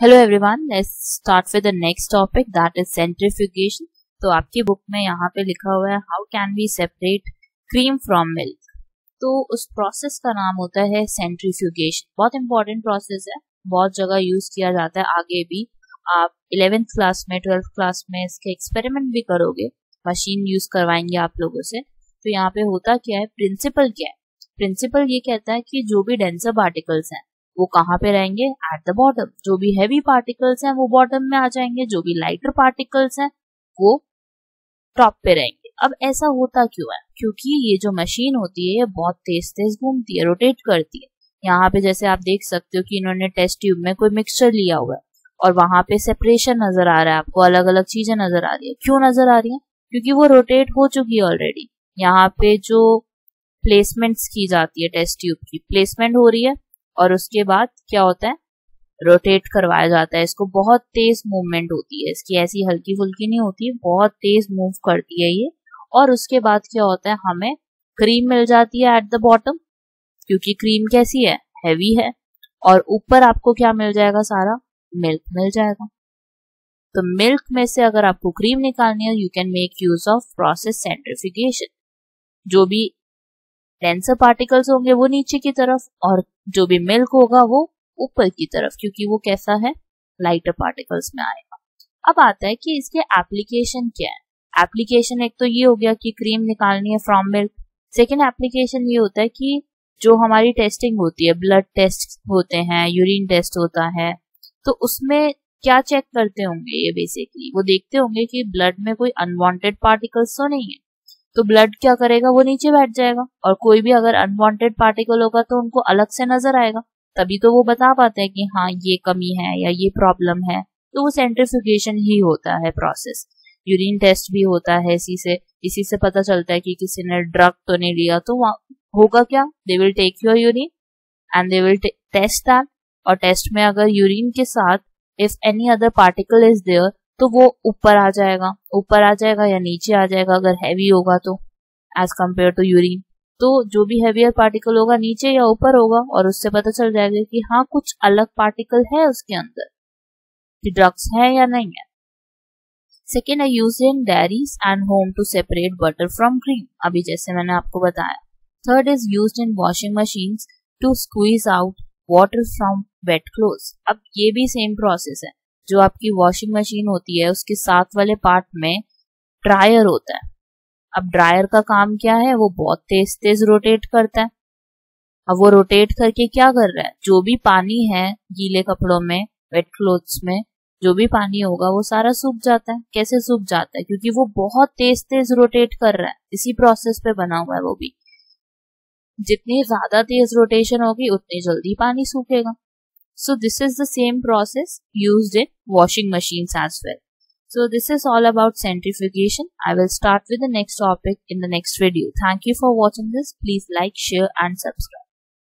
Hello everyone, let's start with the next topic that is centrifugation. तो आपकी book में यहाँ पे लिखा हुआ है how can we separate cream from milk. तो उस प्रोसेस का नाम होता है सेंट्रीफ्यूगेशन। बहुत इंपॉर्टेंट प्रोसेस है, बहुत जगह यूज किया जाता है। आगे भी आप 11th क्लास में 12th क्लास में इसके एक्सपेरिमेंट भी करोगे, मशीन यूज करवाएंगे आप लोगों से। तो यहाँ पे होता क्या है, प्रिंसिपल क्या है। प्रिंसिपल ये कहता है कि जो भी डेंसर पार्टिकल्स हैं वो कहाँ पे रहेंगे, एट द बॉटम। जो भी हैवी पार्टिकल्स हैं वो बॉटम में आ जाएंगे, जो भी लाइटर पार्टिकल्स हैं वो टॉप पे रहेंगे। अब ऐसा होता क्यों है, क्योंकि ये जो मशीन होती है ये बहुत तेज तेज घूमती है, रोटेट करती है। यहाँ पे जैसे आप देख सकते हो कि इन्होंने टेस्ट ट्यूब में कोई मिक्सचर लिया हुआ है और वहां पे सेपरेशन नजर आ रहा है, आपको अलग अलग चीजें नजर आ रही है। क्यों नजर आ रही है, क्योंकि वो रोटेट हो चुकी है ऑलरेडी। यहाँ पे जो प्लेसमेंट्स की जाती है, टेस्ट ट्यूब की प्लेसमेंट हो रही है और उसके बाद क्या होता है, रोटेट करवाया जाता है। इसको बहुत तेज मूवमेंट होती है, इसकी ऐसी हल्की फुल्की नहीं होती है, बहुत तेज मूव करती है ये। और उसके बाद क्या होता है, हमें क्रीम मिल जाती है एट द बॉटम, क्योंकि क्रीम कैसी है, हैवी है। और ऊपर आपको क्या मिल जाएगा, सारा मिल्क मिल जाएगा। तो मिल्क में से अगर आपको क्रीम निकालनी है, you can make use of process centrifugation. जो भी डेंसर पार्टिकल्स होंगे वो नीचे की तरफ और जो भी मिल्क होगा वो ऊपर की तरफ, क्योंकि वो कैसा है, लाइटर पार्टिकल्स में आएगा। अब आता है कि इसके एप्लीकेशन क्या है। एप्लीकेशन एक तो ये हो गया कि क्रीम निकालनी है फ्रॉम मिल्क। सेकेंड एप्लीकेशन ये होता है कि जो हमारी टेस्टिंग होती है, ब्लड टेस्ट होते हैं, यूरिन टेस्ट होता है, तो उसमें क्या चेक करते होंगे ये, बेसिकली वो देखते होंगे कि ब्लड में कोई अनवांटेड पार्टिकल्स तो नहीं है। तो ब्लड क्या करेगा, वो नीचे बैठ जाएगा और कोई भी अगर अनवांटेड पार्टिकल होगा तो उनको अलग से नजर आएगा, तभी तो वो बता पाते हैं कि हाँ ये कमी है या ये प्रॉब्लम है। तो वो सेंट्रीफ्यूगेशन ही होता है प्रोसेस। यूरिन टेस्ट भी होता है, इसी से पता चलता है कि किसी ने ड्रग तो नहीं लिया। तो होगा क्या, they will take your urine and they will test that. और टेस्ट में अगर यूरिन के साथ if any other particle is there तो वो ऊपर आ जाएगा या नीचे आ जाएगा, अगर हैवी होगा तो एज कम्पेयर टू यूरिन। तो जो भी हैवियर पार्टिकल होगा नीचे या ऊपर होगा और उससे पता चल जाएगा कि हाँ कुछ अलग पार्टिकल है उसके अंदर, कि ड्रग्स है या नहीं है। सेकेंड है use in dairies and home to separate butter from cream, अभी जैसे मैंने आपको बताया। Third is use in washing machines to squeeze out water from wet clothes. अब ये भी सेम प्रोसेस है। जो आपकी वॉशिंग मशीन होती है उसके साथ वाले पार्ट में ड्रायर होता है। अब ड्रायर का काम क्या है, वो बहुत तेज तेज रोटेट करता है। अब वो रोटेट करके क्या कर रहा है, जो भी पानी है गीले कपड़ों में, वेट क्लोथ्स में जो भी पानी होगा वो सारा सूख जाता है। कैसे सूख जाता है, क्योंकि वो बहुत तेज तेज रोटेट कर रहा है, इसी प्रोसेस पे बना हुआ है वो भी। जितनी ज्यादा तेज रोटेशन होगी उतनी जल्दी पानी सूखेगा। So this is the same process used in washing machines as well. So this is all about centrifugation. I will start with the next topic in the next video. Thank you for watching this. Please like, share and subscribe.